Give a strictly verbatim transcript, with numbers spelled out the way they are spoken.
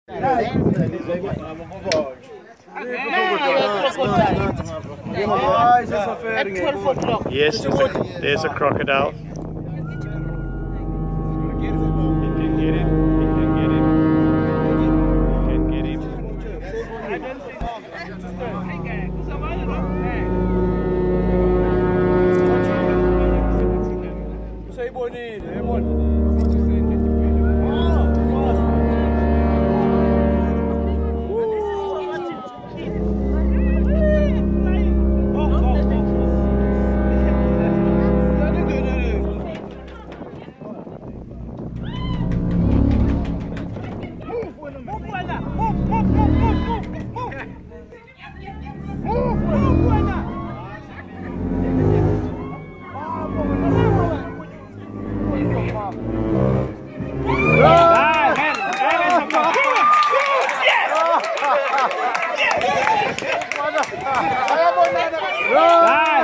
Yes, there's a, there's a crocodile. You can get him. You can get him. You can get him. Yes!